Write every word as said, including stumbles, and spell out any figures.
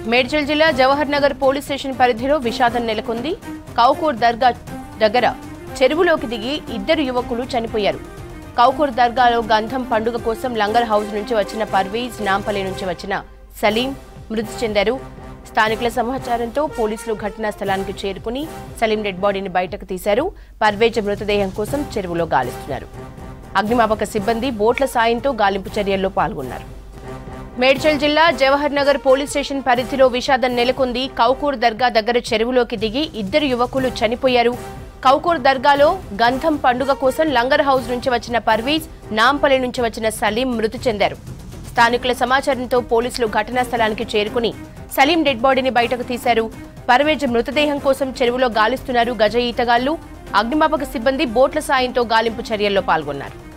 మేడ్చల్ జిల్లా Jawahar Nagar police station పరిధిలో విషాదం నెలకొంది. కౌకూర్ దర్గా దగ్గర చెరువులోకి దిగి ఇద్దరు యువకులు చనిపోయారు. కౌకూర్ దర్గాలో గంధం పండుగ కోసం లంగర్ హౌస్ నుంచి వచ్చిన పర్వీజ్, నాంపల్లి నుంచి వచ్చిన సలీం మృతి చెందారు. స్థానికుల సమాచారంతో పోలీసులు ఘటనా స్థలానికి చేరుకుని సలీం డెడ్ బాడీని బయటకు తీశారు. పర్వేజ్ మృతదేహం కోసం చెరువులో గాలిస్తున్నారు. అగ్నిమాపక సిబ్బంది బోట్ల సాయంతో గాలింపు చర్యల్లో పాల్గొన్నారు. మేడ్చల్ జిల్లా జవహర్ నగర్ పోలీస్ స్టేషన్ పరిధిలో విషాదం నెలకొంది. కౌకూర్ దర్గా దగ్గర చెరువులోకి దిగి ఇద్దరు యువకులు చనిపోయారు. కౌకూర్ దర్గాలో గంధం పండుగ కోసం లంగర్ హౌస్ నుంచి వచ్చిన పర్వీజ్, నాంపల్లి నుంచి వచ్చిన సలీం మృతి చెందారు. స్థానికుల సమాచారంతో పోలీసులు ఘటనా స్థలానికి చేరుకుని సలీం డెడ్ బాడీని బయటకు తీశారు. పర్వేజ్ మృతదేహం కోసం చెరువులో గాలిస్తున్నారు గజ ఈతగాళ్లు. అగ్నిమాపక సిబ్బంది బోట్ల సాయంతో గాలింపు చర్యల్లో పాల్గొన్నారు.